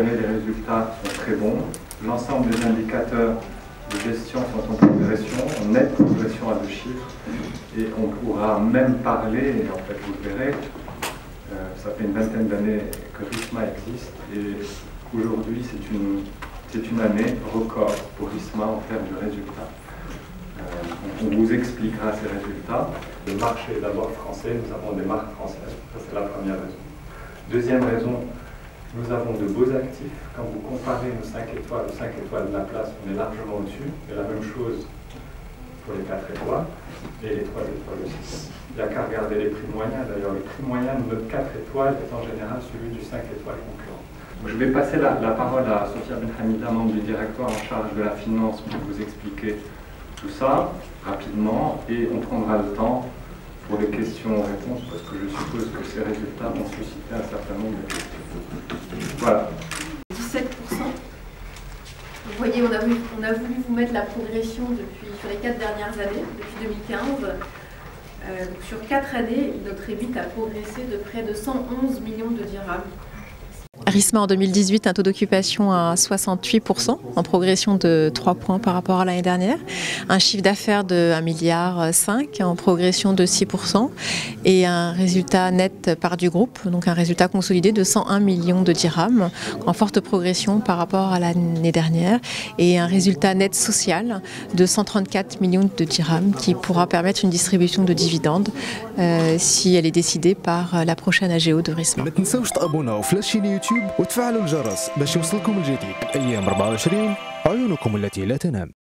verrez, les résultats sont très bons. L'ensemble des indicateurs de gestion sont en progression, en nette progression à 2 chiffres. Et on pourra même parler, et en fait vous le verrez, ça fait une vingtaine d'années que RISMA existe, et aujourd'hui c'est une année record pour RISMA en termes de résultats. On vous expliquera ces résultats. Le marché est d'abord français, nous avons des marques françaises, ça c'est la première raison. Deuxième raison, nous avons de beaux actifs. Quand vous comparez nos 5 étoiles aux 5 étoiles de la place, on est largement au-dessus. Et la même chose pour les 4 étoiles et les 3 étoiles aussi. Il n'y a qu'à regarder les prix moyens. D'ailleurs, le prix moyen de notre 4 étoiles est en général celui du 5 étoiles concurrent. Je vais passer la parole à Sophia Benhamida, membre du directoire en charge de la finance, pour vous expliquer tout ça rapidement, et on prendra le temps pour les questions-réponses, parce que je suppose que ces résultats vont susciter un certain nombre de questions. Voilà. 17%. Vous voyez, on a voulu vous mettre la progression sur les 4 dernières années, depuis 2015. Sur 4 années, notre EBIT a progressé de près de 111 millions de dirhams. RISMA en 2018, un taux d'occupation à 68%, en progression de 3 points par rapport à l'année dernière. Un chiffre d'affaires de 1,5 milliard, en progression de 6%. Et un résultat net part du groupe, donc un résultat consolidé de 101 millions de dirhams, en forte progression par rapport à l'année dernière. Et un résultat net social de 134 millions de dirhams, qui pourra permettre une distribution de dividendes si elle est décidée par la prochaine AGO de RISMA. وتفعلوا الجرس باش يوصلكم الجديد. أيام 24 عيونكم التي لا تنام.